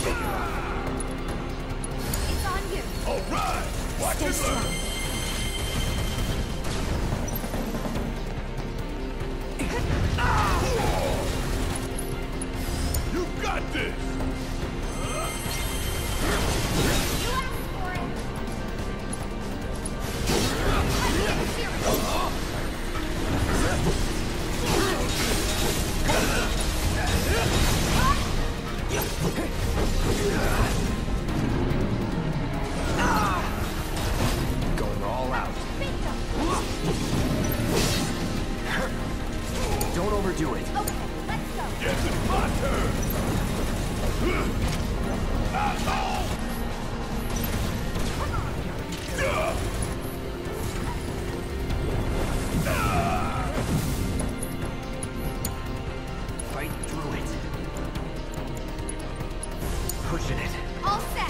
It's on you. All right. Watch and learn. You got this. You asked for it. Going all out. Don't overdo it. Okay, let's go. Guess it's my turn. Asshole! Fight through it. Pushing it. All set.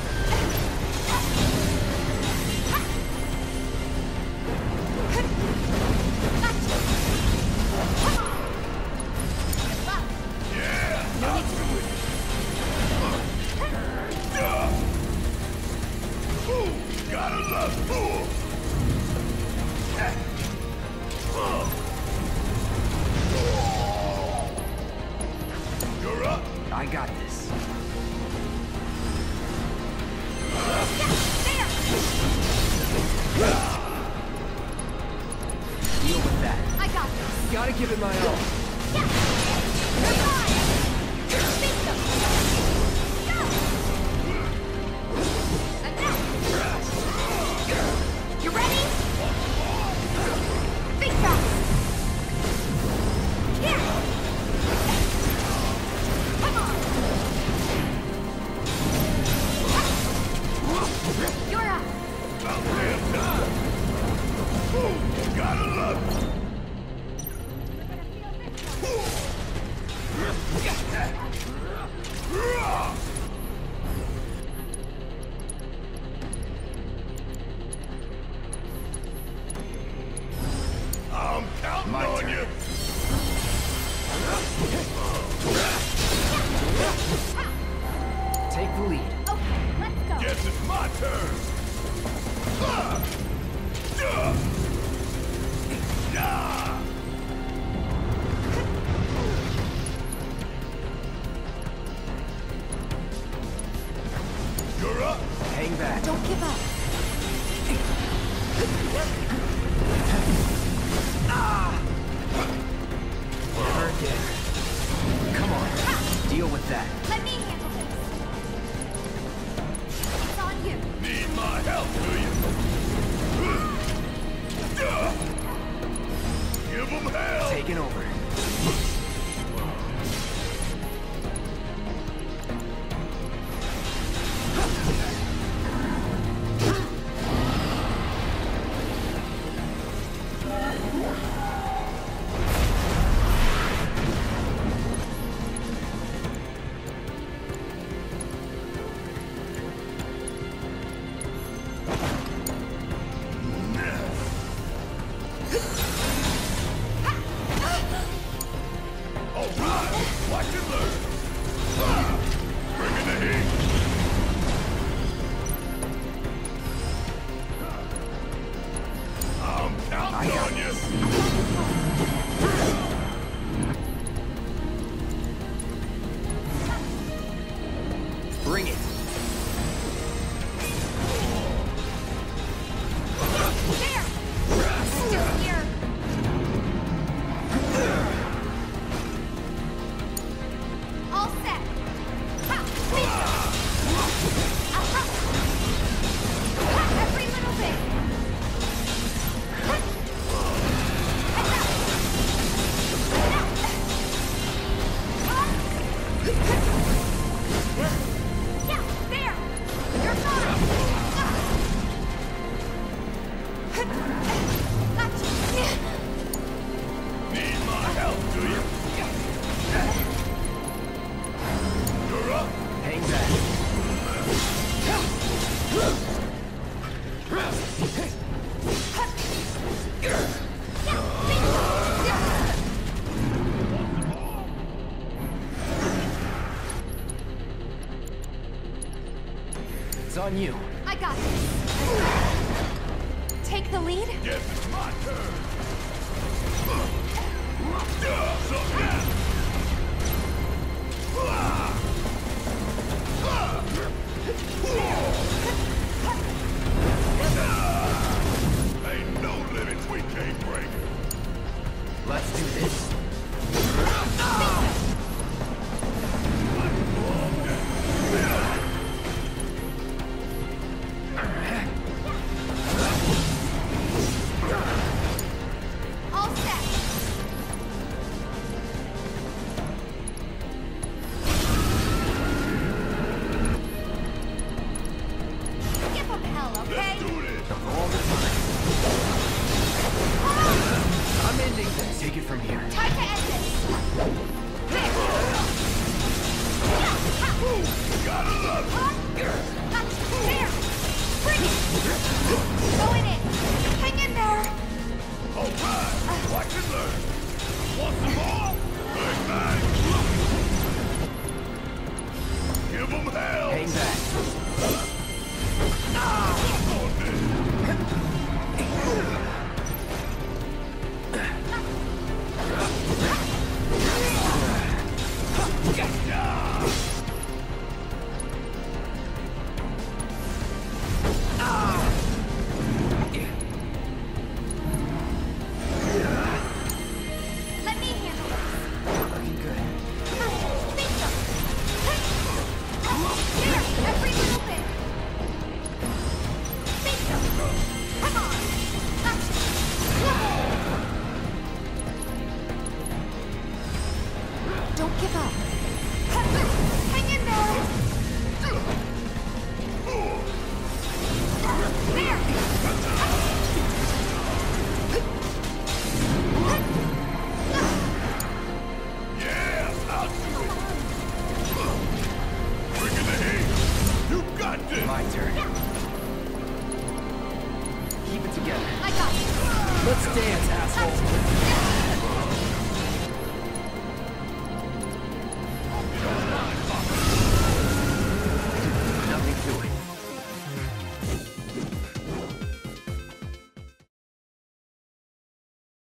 Gotta love fools! You're up! I got this. Deal with that. I got this. Gotta give it my all. You're fine. Beat them. Go. And now. You ready? Think fast. Here. Come on. You're up. About damn time! Gotta love it! I'm counting My on turn. you! Take the lead. Okay, let's go. Guess it's my turn! You're up! Hang back. Don't give up. Earned it. Come on. Deal with that. Let me handle this. It's on you. Need my help, do you? Give them hell! Taking over. It's on you. I got this. Take the lead? Yes, it's my turn. Ain't no limits we can't break. Let's do this. All set. Give them hell, okay? Let's do this. All the time. I'm ending this. Take it from here. Time to end this. Gotta love it. There! Bring it! Going in! Hang in there! All right. Watch and learn. Want some more? Big bang. Give them hell. Hang back. Suck on this. Let me handle this. Looking good. Think so. Here! Every little bit! Think so. Come on! Don't give up. Hang in there! There!